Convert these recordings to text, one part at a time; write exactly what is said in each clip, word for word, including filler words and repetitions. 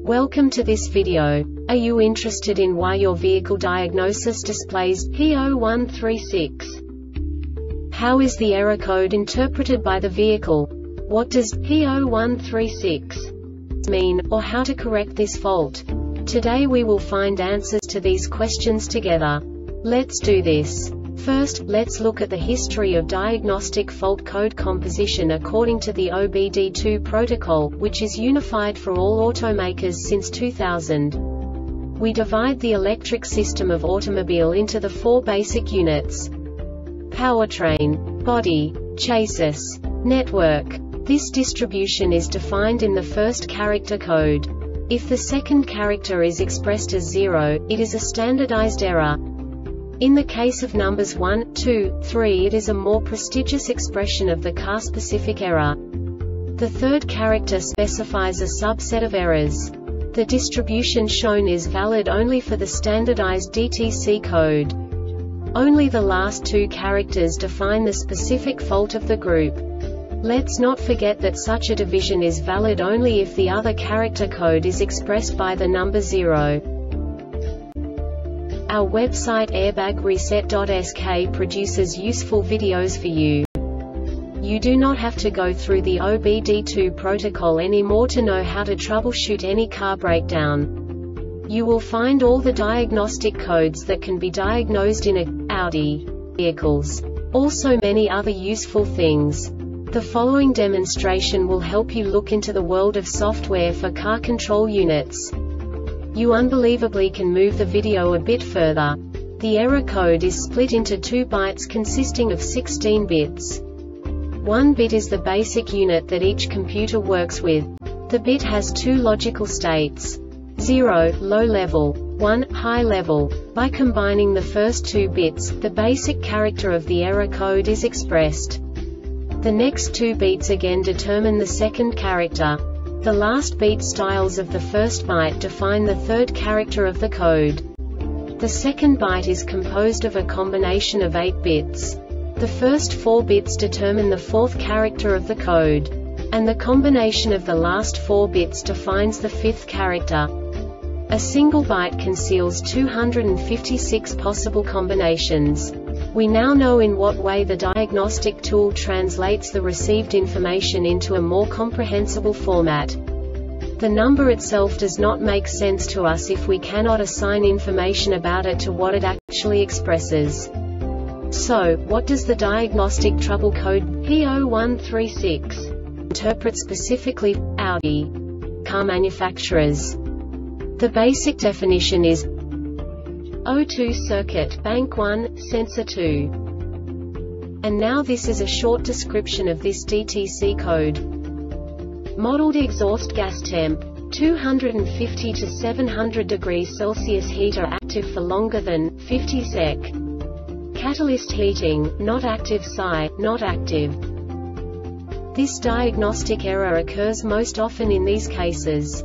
Welcome to this video. Are you interested in why your vehicle diagnosis displays P zero one three six? How is the error code interpreted by the vehicle? What does P zero one three six mean, or how to correct this fault? Today we will find answers to these questions together. Let's do this. First, let's look at the history of diagnostic fault code composition according to the O B D two protocol, which is unified for all automakers since two thousand. We divide the electric system of automobile into the four basic units: powertrain, body, chassis, network. This distribution is defined in the first character code. If the second character is expressed as zero, it is a standardized error. In the case of numbers one, two, three, it is a more prestigious expression of the car-specific error. The third character specifies a subset of errors. The distribution shown is valid only for the standardized D T C code. Only the last two characters define the specific fault of the group. Let's not forget that such a division is valid only if the other character code is expressed by the number zero. Our website airbag reset dot S K produces useful videos for you. You do not have to go through the O B D two protocol anymore to know how to troubleshoot any car breakdown. You will find all the diagnostic codes that can be diagnosed in a Audi vehicles. Also many other useful things. The following demonstration will help you look into the world of software for car control units. You unbelievably can move the video a bit further. The error code is split into two bytes consisting of sixteen bits. One bit is the basic unit that each computer works with. The bit has two logical states: zero, low level, one, high level. By combining the first two bits, the basic character of the error code is expressed. The next two bits again determine the second character. The last beat styles of the first byte define the third character of the code. The second byte is composed of a combination of eight bits. The first four bits determine the fourth character of the code. And the combination of the last four bits defines the fifth character. A single byte conceals two hundred fifty-six possible combinations. We now know in what way the diagnostic tool translates the received information into a more comprehensible format. The number itself does not make sense to us if we cannot assign information about it to what it actually expresses. So, what does the diagnostic trouble code P zero one three six interpret specifically for Audi car manufacturers? The basic definition is O two circuit, bank one, sensor two. And now this is a short description of this D T C code. Modeled exhaust gas temp, two hundred fifty to seven hundred degrees Celsius heater active for longer than fifty seconds. Catalyst heating, not active. S I, not active. This diagnostic error occurs most often in these cases: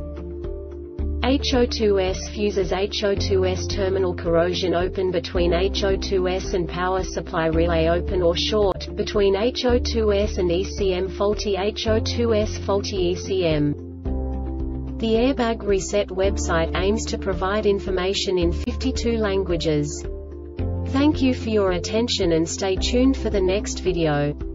H O two S fuses, H O two S terminal corrosion open between H O two S and power supply relay open or short, between H O two S and E C M faulty, H O two S faulty E C M. The Airbag Reset website aims to provide information in fifty-two languages. Thank you for your attention and stay tuned for the next video.